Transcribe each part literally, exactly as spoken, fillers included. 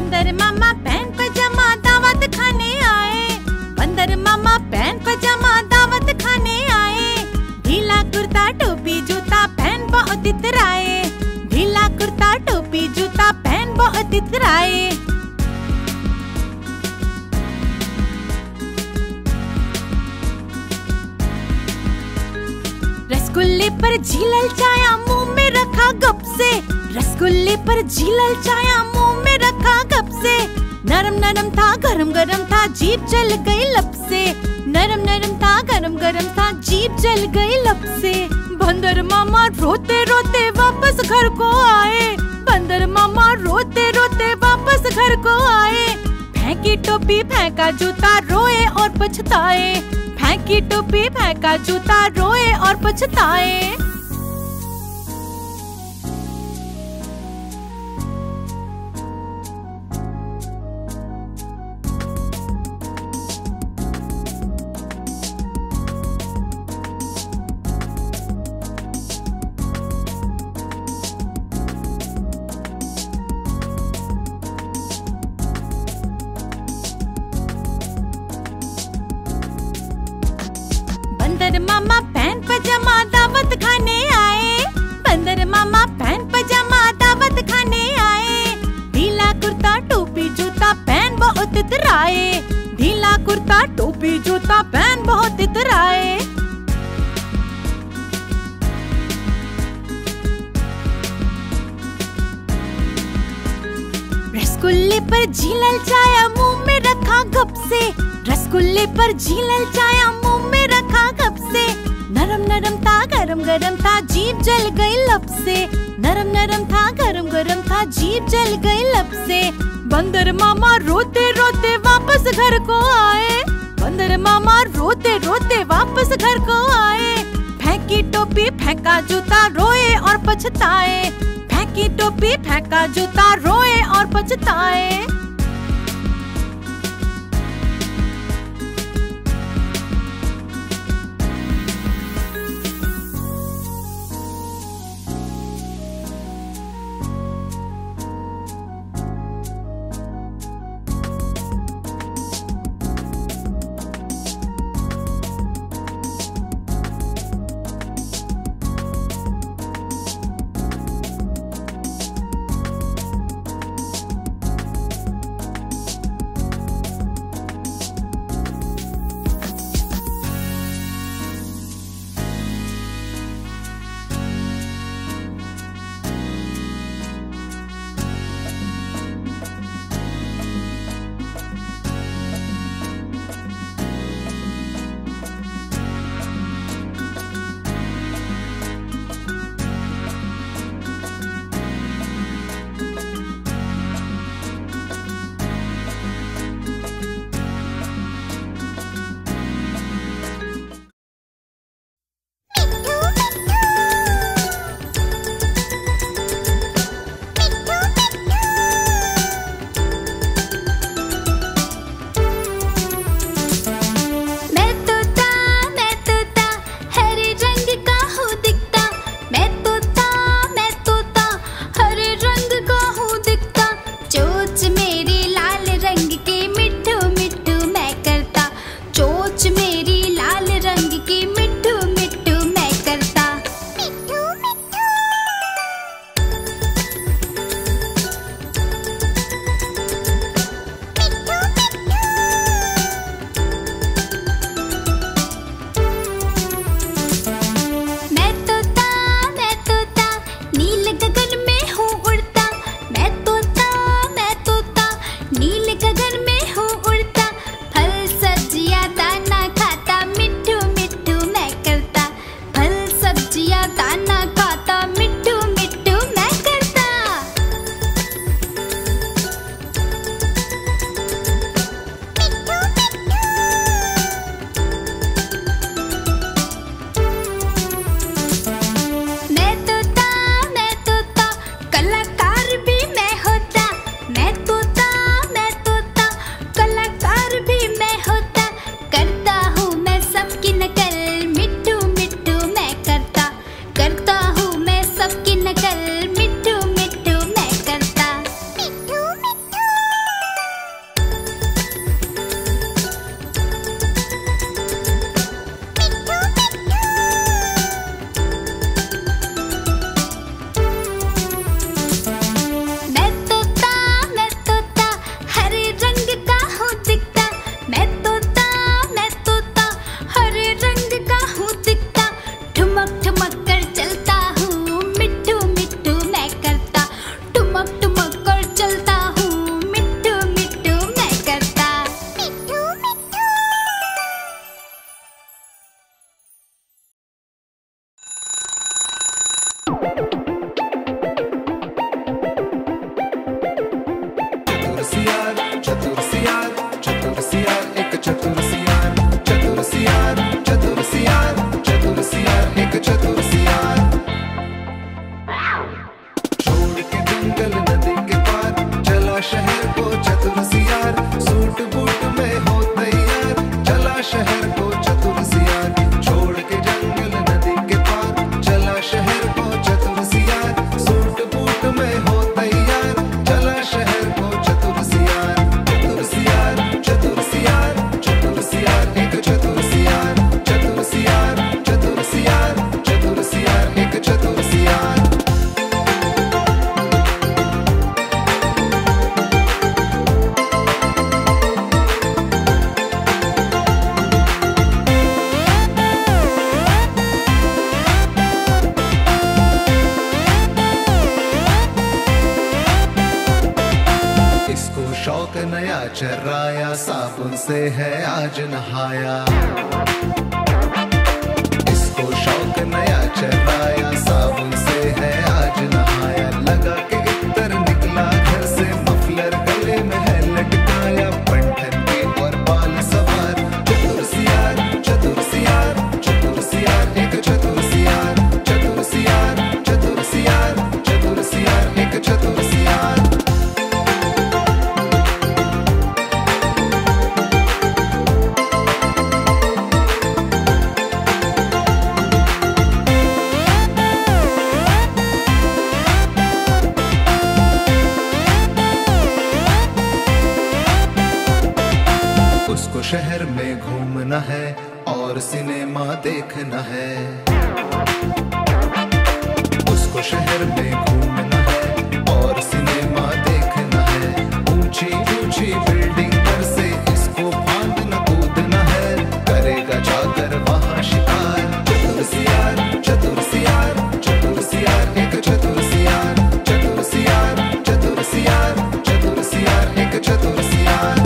बंदर मामा पैंट पजामा दावत खाने आए। बंदर मामा पैंट पजामा दावत खाने आए। ढीला कुर्ता टोपी जूता पहन बहुत इतराए। ढीला कुर्ता टोपी जूता पहन बहुत इतराए। रसगुल्ले पर झीलल चाया मुंह में रखा गप से। रसगुल्ले पर झीलल चाया मुंह में रखा गप से। नरम नरम था गरम गरम था जीभ जल गई लब से। नरम नरम था गरम गरम था जीभ जल गई लब से। बंदर मामा रोते रोते वापस घर को आए। बंदर मामा रोते रोते वापस घर को आए। फेंकी टोपी फेंका जूता रोए और पछताए। फेंकी टोपी फेंका जूता रोए और पछताए। बंदर मामा पैंट पजामा दावत खाने आए। बंदर मामा पैंट पजामा दावत खाने आए। ढीला कुर्ता टोपी जूता पहन बहुत इतराए। ढीला कुर्ता टोपी जूता पहन बहुत इतराए। रसगुल्ले पर झीलल चाया मुंह में रखा गप से। रसगुल्ले पर झीलल चाया मुंह में रखा गप से। नरम नरम था गरम गरम था जीभ जल गई लब से। नरम नरम था गरम गरम था जीभ जल गई लब से। बंदर मामा रोते रोते वापस घर को आए। बंदर मामा रोते रोते वापस घर को आए। फेंकी टोपी फेंका जूता रोए और पछताए। फेंकी टोपी फेंका जूता रोए और पछताए। चतुर सियार, चतुर सियार, चतुर सियार, एक चतुर सियार, चतुर सियार, चतुर सियार, चतुर सियार, एक चतुर सियार। छोड़ के जंगल नदी के पार चला शहर को चतुर सियार, सूट बूट में हो तैयार चला शहर को चतुर सियार। छोड़ के जंगल नदी के पार चला शहर को चतुर सियार, सूट बूट में हो तैयार चला शहर को चतुर सियार। चतुर सियार, चतुर सियार, चतुर सियार, एक चतुर सियार, चतुर सियार, चतुर सियार, चतुर सियार, एक चतुर सियार। इसको शौक नया चर्राया, साबुन से है आज नहाया। इसको शौक नया चर्राया, साबुन से है आज नहाया। लगा के इतर निकला घर से, मफलर गले में है लटकाया, पंठन के और बाल सवार। चतुर सियार, चतुर सियार, चतुर सियार, एक चतुर सियार, चतुर सियार, चतुर सियार, चतुर सियार, एक चतुर सियार। उसको शहर में घूमना है और सिनेमा देखना है। उसको शहर में घूमना है और सिनेमा देखना है। ऊंची ऊंची बिल्डिंग पर से इसको फांदना कूदना है, करेगा जाकर वहां शिकार। चतुर सियार, चतुर सियार, चतुर सियार, एक चतुर सियार, चतुर सियार, चतुर सियार, चतुर सियार, एक चतुर सियार।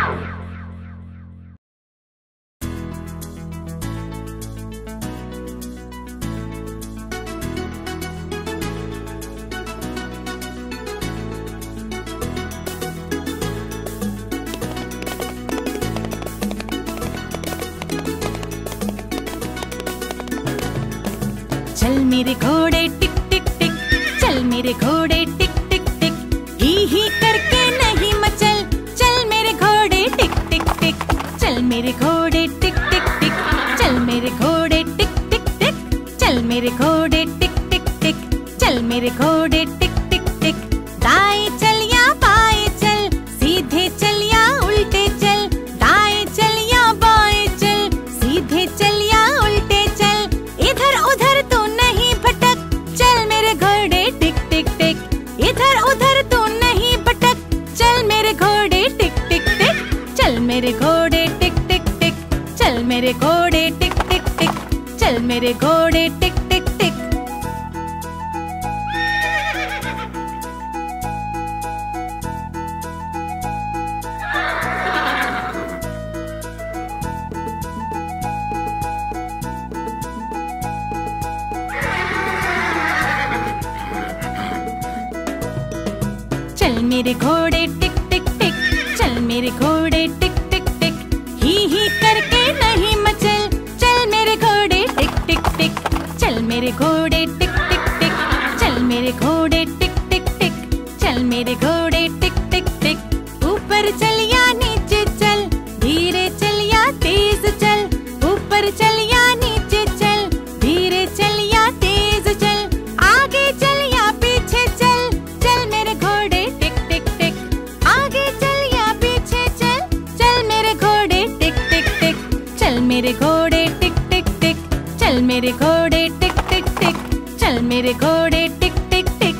चल मेरे घोड़े टिक टिक टिक, चल मेरे घोड़े टिक टिक टिक, ही ही करके नहीं मचल। चल मेरे घोड़े टिक टिक टिक, चल मेरे घोड़े टिक टिक टिक, चल मेरे घोड़े टिक टिक टिक, चल मेरे घोड़े टिक टिक टिक, चल मेरे घोड़े टिक टिक टिक। दाएं चल या बाएं चल, सीधे चल या उल्टे चल, दाएं चल या बाएं चल, सीधे चल या उल्टे चल, इधर उधर तू नहीं भटक। चल मेरे घोड़े टिक टिक टिक, इधर उधर तू नहीं भटक। चल मेरे घोड़े टिक टिक टिक, चल मेरे घोड़े टिक टिक टिक, चल मेरे घोड़े टिक टिक टिक, चल मेरे घोड़े टिक टिक टिक। चल मेरे घोड़े टिक टिक टिक, चल मेरे घोड़े टिक टिक टिक, ही ही करके नहीं मचल। चल मेरे घोड़े टिक टिक टिक, चल मेरे घोड़े टिक टिक टिक, चल मेरे घोड़े टिक टिक टिक, चल मेरे घोड़े टिक टिक टिक। ऊपर चल या नीचे चल, धीरे चल या तेज चल, ऊपर चल या नीचे चल, धीरे चल या तेज चल, आगे चल या पीछे चल। चल मेरे घोड़े टिक टिक टिक, आगे चल या पीछे चल, चल मेरे घोड़े टिक टिक टिक, चल मेरे घोड़े टिक टिक टिक, चल मेरे घोड़े टिक टिक टिक, चल मेरे घोड़े टिक टिक टिक।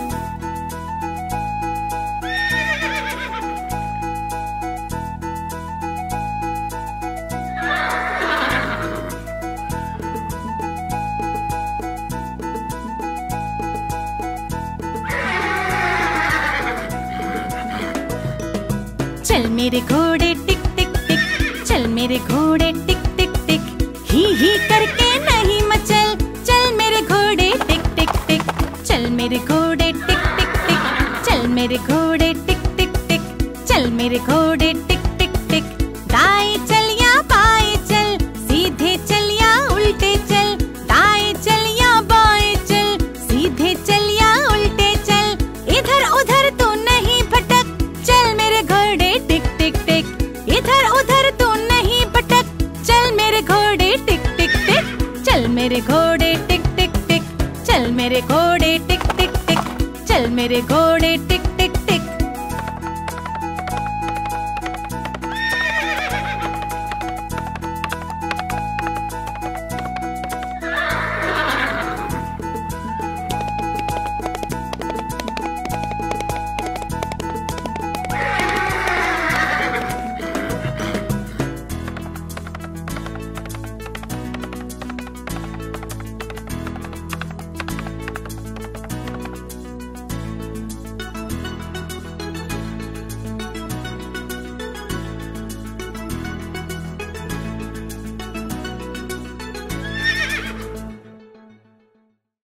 चल मेरे घोड़े टिक टिक टिक, चल मेरे घोड़े टिक टिक टिक, ही ही करके नहीं मचल। चल मेरे घोड़े टिक टिक टिक, चल मेरे घोड़े टिक टिक टिक, चल मेरे घोड़े टिक टिक टिक, चल मेरे घोड़े टिक टिक टिक। दाएं चल या बाएं चल, सीधे चल या उल्टे चल। दाएं चल या बाएं चल, सीधे चल या उल्टे चल। इधर उधर तू नहीं भटक, चल मेरे घोड़े टिक टिक टिक। इधर उधर तू नहीं भटक, चल मेरे घोड़े टिक टिक टिक। चल मेरे घोड़े टिक टिक टिक, चल मेरे घोड़े टिक टिक टिक, चल मेरे घोड़े टिक